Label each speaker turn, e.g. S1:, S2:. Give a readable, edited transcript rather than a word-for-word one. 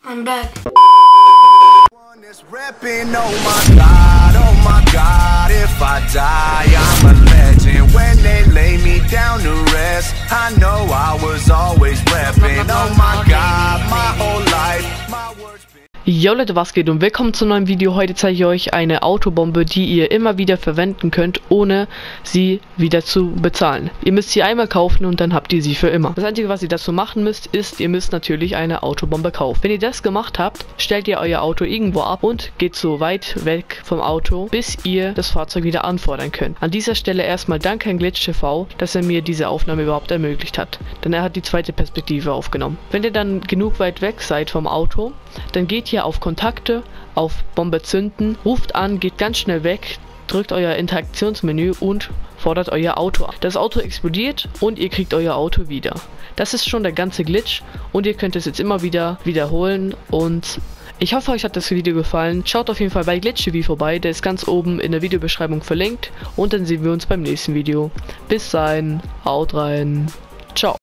S1: I'm back.
S2: Repping, oh my God, if I die, I'm a legend. When they lay me down to rest, I know I was always repping, oh my God, my whole life, my words been...
S3: Yo Leute, was geht und willkommen zu einem neuen Video. Heute zeige ich euch eine Autobombe, die ihr immer wieder verwenden könnt, ohne sie wieder zu bezahlen. Ihr müsst sie einmal kaufen und dann habt ihr sie für immer. Das Einzige, was ihr dazu machen müsst, ist, ihr müsst natürlich eine Autobombe kaufen. Wenn ihr das gemacht habt, stellt ihr euer Auto irgendwo ab und geht so weit weg vom Auto, bis ihr das Fahrzeug wieder anfordern könnt. An dieser Stelle erstmal danke an Glitch TV, dass er mir diese Aufnahme überhaupt ermöglicht hat, denn er hat die zweite Perspektive aufgenommen. Wenn ihr dann genug weit weg seid vom Auto, dann geht hier auf Kontakte, auf Bombe zünden, ruft an, geht ganz schnell weg, drückt euer Interaktionsmenü und fordert euer Auto an. Das Auto explodiert und ihr kriegt euer Auto wieder. Das ist schon der ganze Glitch und ihr könnt es jetzt immer wieder wiederholen und ich hoffe, euch hat das Video gefallen. Schaut auf jeden Fall bei Glitch TV vorbei, der ist ganz oben in der Videobeschreibung verlinkt und dann sehen wir uns beim nächsten Video. Bis dahin, haut rein, ciao.